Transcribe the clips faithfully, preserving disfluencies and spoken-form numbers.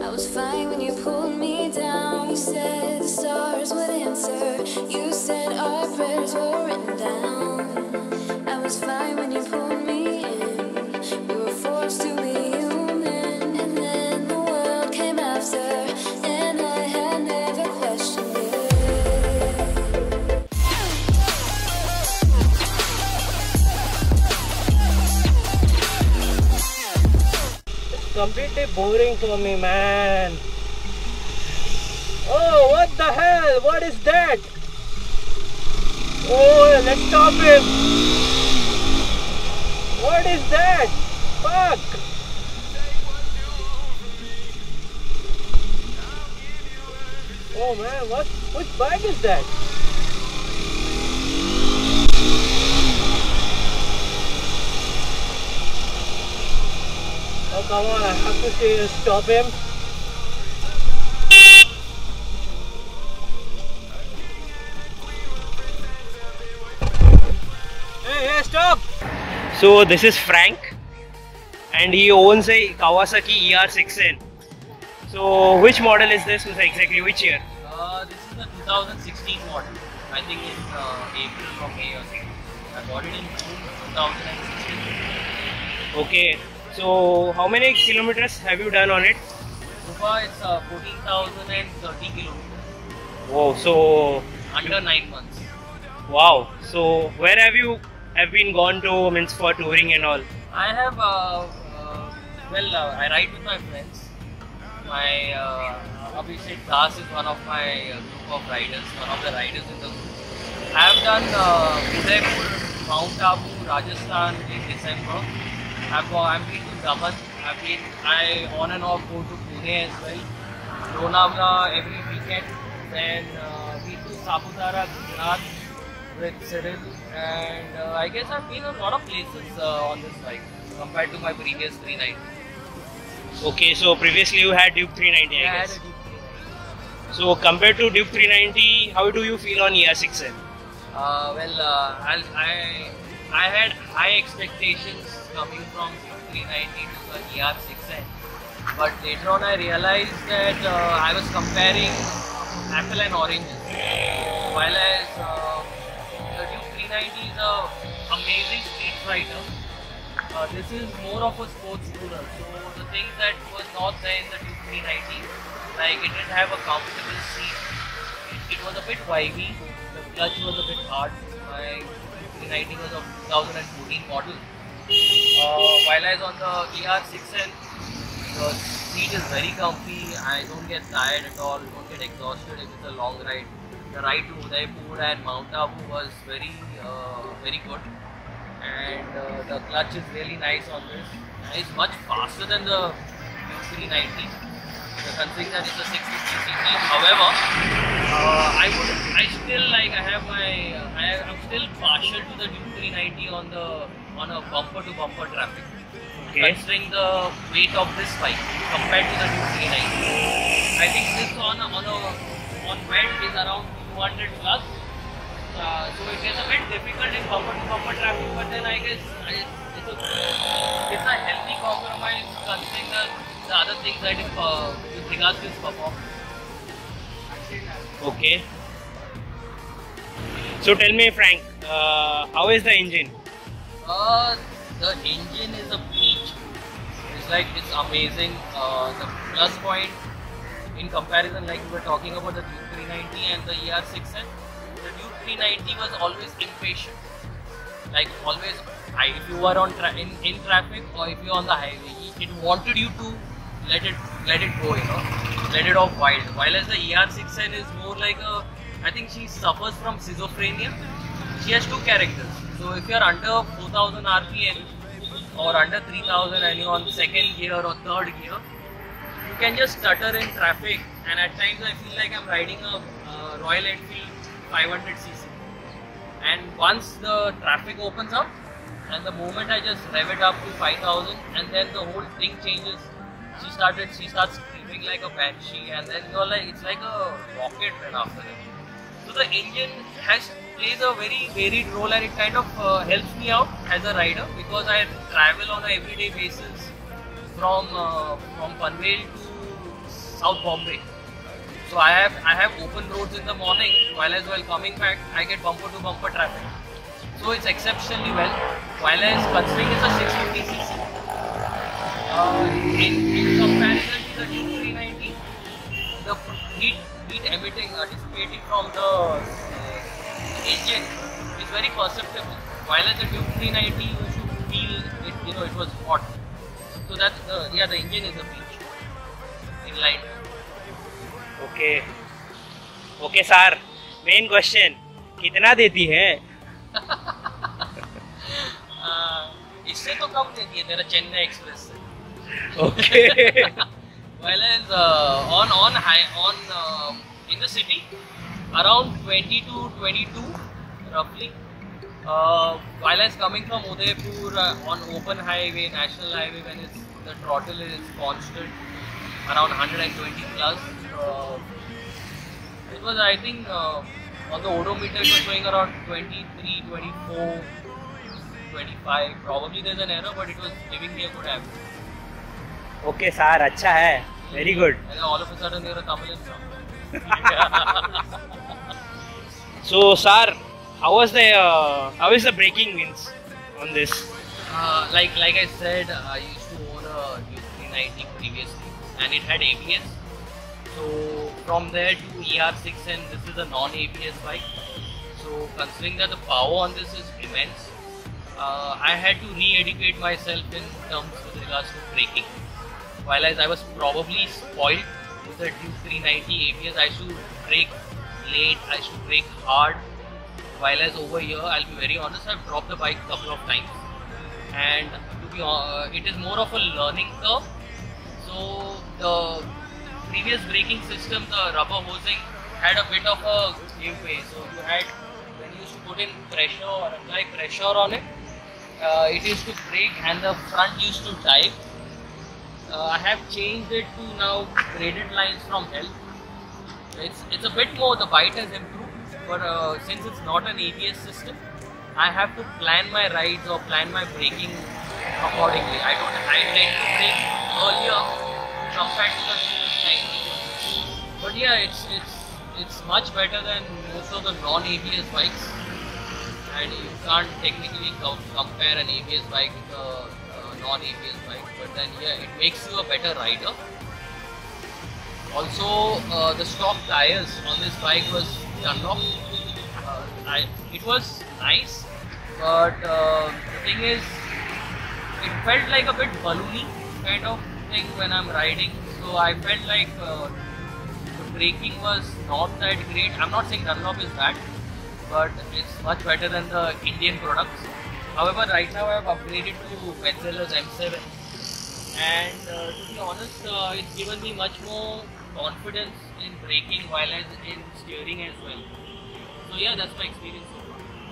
I was fine when you pulled me down. You said the stars would answer. You said our prayers were written down. I was fine when you pulled me in. We were forced to be human, and then the world came after, and I had never questioned it. Completely boring for me, man. Oh, what the hell? What is that? Oh, let's stop him. What is that? Fuck. Oh man, what? Which bike is that? Oh, come on, I have to say, stop him. Hey, hey, stop! So, this is Frank, and he owns a Kawasaki E R six N. So, which model is this? Exactly which year? Uh, this is the two thousand sixteen model. I think in uh, April or May or something. I bought it in June two thousand sixteen. Okay. So, how many kilometers have you done on it? So far, it's uh, fourteen thousand thirty kilometers. Wow, so Under nine months. Wow. So, where have you have been gone to, means for touring and all? I have, uh, uh, well, uh, I ride with my friends. My uh, Abhishek Das is one of my uh, group of riders, one of the riders in the group. I have done uh, Udaipur, Mount Abu, Rajasthan in December. I've gone, I've been to Daman, I've been, I on and off go to Pune as well, Lonavala every weekend, then uh, been to Saputara, Gujarat with Cyril, and uh, I guess I've been a lot of places uh, on this bike compared to my previous three ninety. Okay, so previously you had Duke three ninety, I Yeah, I had guess. a Duke three ninety. So compared to Duke three ninety, how do you feel on E R six N? Uh, well, uh, I'll, I I had high expectations coming from Duke three ninety to the E R six N, but later on I realized that uh, I was comparing apple and oranges. While as uh, the Duke three ninety is a amazing street fighter, uh, this is more of a sports tourer. So the things that was not there in the Duke three ninety, like it didn't have a comfortable seat, it, it was a bit wavy, the clutch was a bit hard. My Duke three ninety was a two thousand fourteen model. Uh, while I was on the E R six N, the seat is very comfy. I don't get tired at all, don't get exhausted if it's a long ride. The ride to Udaipur and Mount Abu was very, uh, very good, and uh, the clutch is really nice on this. It's much faster than the Duke three ninety. Considering that it's a six fifty c c. However, uh, I would, I still like, I have my, uh, I, I'm still partial to the Duke three ninety on the on a bumper to bumper traffic. Okay. Considering the weight of this bike compared to the Duke three ninety, I think this on a, on a on wet is around two hundred plus. Uh, so it gets a bit difficult in bumper to bumper traffic, but then I guess I, it's a it's a healthy compromise considering the, the other things that it, uh, with regards to its performance. Okay. So tell me, Frank, uh, how is the engine? Uh, the engine is a peach. It's like, it's amazing. Uh, the plus point in comparison, like we were talking about the Duke three ninety and the E R six N, the Duke three ninety was always impatient. Like always, I, if you were on tra in, in traffic or if you're on the highway, it wanted you to let it let it go, you know, let it off wild. While as the E R six N is more like a, I think she suffers from schizophrenia. She has two characters. So if you're under four thousand R P M or under three thousand and you're on second gear or third gear, you can just stutter in traffic, and at times I feel like I'm riding a uh, Royal Enfield five hundred c c. And once the traffic opens up, and the moment I just rev it up to five thousand, and then the whole thing changes. She started, she starts screaming like a banshee, and then you're like, it's like a rocket then after that. So the engine has plays a very varied role, and it kind of uh, helps me out as a rider because I travel on an everyday basis from uh, from Panvel to South Bombay. So I have I have open roads in the morning, while as while coming back I get bumper to bumper traffic. So it's exceptionally well. While as considering it's a six fifty c c, uh, in, in comparison to the Duke three ninety, the heat heat emitting uh, dissipating from the uh, engine is very perceptible. While as the Duke three ninety, you should feel it, you know, it was hot. So that's the yeah the engine is a peach in line. Okay. Okay, sir. Main question. कितना देती है? uh, इससे तो कम देती है तेरा Chennai express से. Okay. Well as uh, on on high on uh, in the city around twenty to twenty-two roughly. Uh, while as coming from Udaipur uh, on open highway, national highway, when it's, the throttle is constant around one hundred twenty plus. Uh, it was I think uh, on the odometer it was showing around twenty-three, twenty-four, twenty-five. Probably there's an error, but it was giving me a good average. Okay, sir. अच्छा है. Very good. And then all of a sudden you're a Tamilian song. So, sir, how was the uh, how is the braking means on this? Uh, like like I said, I used to own a Duke three ninety previously, and it had A B S. So from there to E R six N, this is a non-A B S bike. So considering that the power on this is immense, uh, I had to re-educate myself in terms with regards to braking. While as I was probably spoiled with the Duke three ninety A B S, I should brake late, I should brake hard. While as over here, I'll be very honest, I've dropped the bike a couple of times, and to be uh, it is more of a learning curve. So the previous braking system, the rubber hosing, had a bit of a giveaway. So you had, when you used to put in pressure or apply pressure on it, uh, it used to brake and the front used to dive. Uh, I have changed it to now graded lines from hell. It's it's a bit more, the bite has improved, but uh, since it's not an A B S system, I have to plan my rides or plan my braking accordingly. I don't I tend to brake earlier compared to the ninety. But yeah, it's it's it's much better than most of the non-A B S bikes, and you can't technically co compare an A B S bike with a uh, non-A B S bike. But then yeah, it makes you a better rider. Also, uh, the stock tires on this bike was Dunlop. Uh, I, it was nice, but uh, the thing is, it felt like a bit balloony kind of thing when I'm riding. So I felt like uh, the braking was not that great. I'm not saying Dunlop is bad, but it's much better than the Indian products. However, right now I have upgraded to Metzeler's M seven, and uh, to be honest, uh, it's given me much more confidence in braking while as in steering as well. So yeah, that's my experience so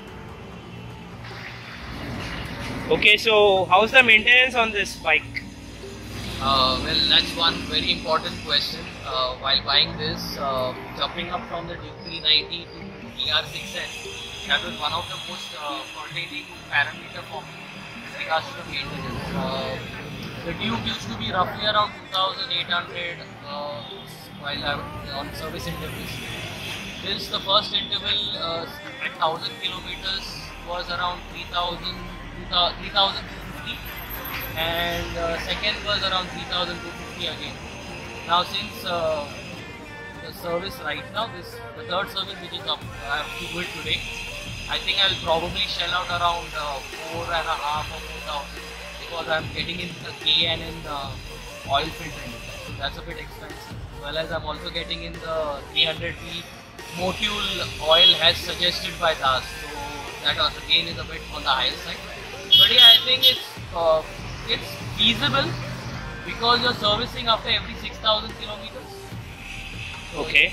far. Okay, so how's the maintenance on this bike? Uh, well, that's one very important question. Uh, while buying this, uh, jumping up from the Duke three ninety to E R six N, that was one of the most uh, pertaining parameter for me with regards to the maintenance. Uh, the Duke used to be roughly around two thousand eight hundred uh, while I was on service intervals. This, the first interval uh, at one thousand kilometers was around three thousand, three thousand two fifty, and uh, second was around three thousand two fifty again. Now since uh, the service right now, this the third service which is up, I have to do it today. I think I'll probably shell out around uh, four and a half or four thousand because I'm getting in the K and in uh, oil filtering, so that's a bit expensive. As well as I'm also getting in the three hundred V Motul oil as suggested by Das, so that again is a bit on the higher side. But yeah, I think it's uh, it's feasible because you're servicing after every six thousand kilometers. So Okay.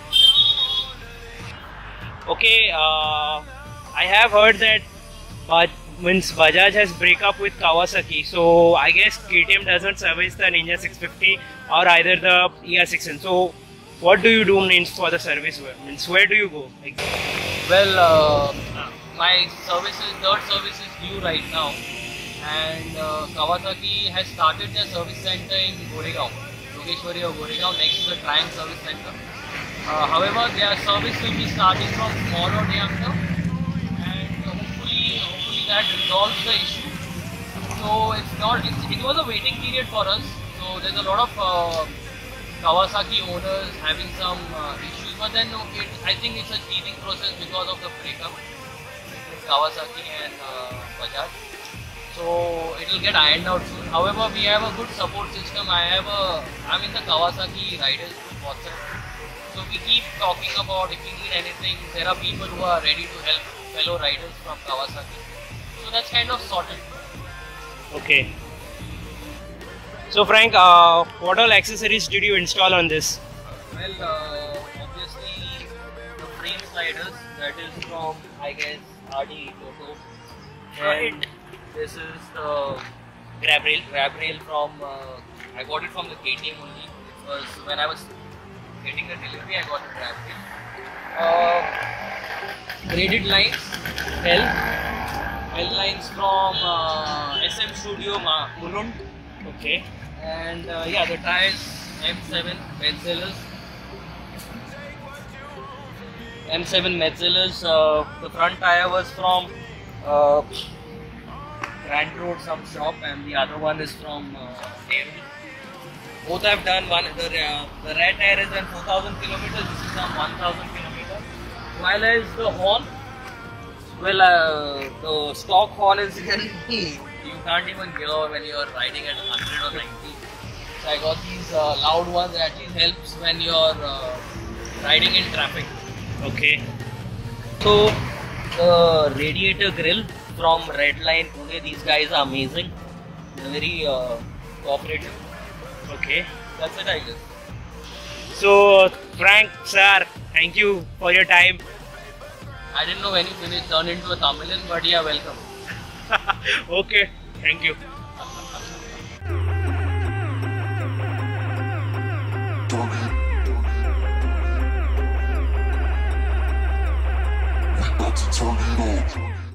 Okay, uh, I have heard that Baj means Bajaj has break up with Kawasaki, so I guess K T M doesn't service the Ninja six fifty or either the E R six N. So what do you do means for the service? Means where do you go? Exactly. Well, uh, my service is, third service is due right now, and uh, Kawasaki has started their service center in Goregaon, Yogeshwari or Goregaon next to the Triumph Service Center. Uh, however, their service will be starting from tomorrow day after, and hopefully, hopefully that resolves the issue. So it's not. It's, it was a waiting period for us. So there's a lot of uh, Kawasaki owners having some uh, issues, but then it, I think it's a teething process because of the breakup between Kawasaki and uh, Bajaj. So it will get ironed out soon. However, we have a good support system. I have a, I'm in the Kawasaki riders group WhatsApp. So we keep talking about if we need anything. There are people who are ready to help fellow riders from Kawasaki. So that's kind of sorted. Okay. So Frank, uh, what all accessories did you install on this? Well, uh, obviously the frame sliders, that is from, I guess, R D Toto. And this is the Grab rail. grab rail from, uh, I got it from the K T M only. It was when I was getting the delivery, I got the grab rail. Uh, graded lines, L. L lines from uh, S M Studio Ma Mulund. Okay. And uh, yeah, the tires M seven Metzeler's. M seven Metzeler's. Uh, the front tire was from uh, Grand Road, some shop, and the other one is from uh, Nehru. Both I've done one. The, uh, the red tire is done four thousand kilometers. This is on one thousand kilometers. While as the horn, well, uh, the stock horn is really you can't even hear when you're riding at one hundred or ninety. So I got these uh, loud ones that at least helps when you're uh, riding in traffic. Okay. So the radiator grill from Redline Pune, these guys are amazing. They're very uh, cooperative. Okay. That's it, I guess. So Frank, sir, thank you for your time. I didn't know when you finished, turned into a Tamilian, but yeah, welcome. Okay, thank you. We about to turn it on.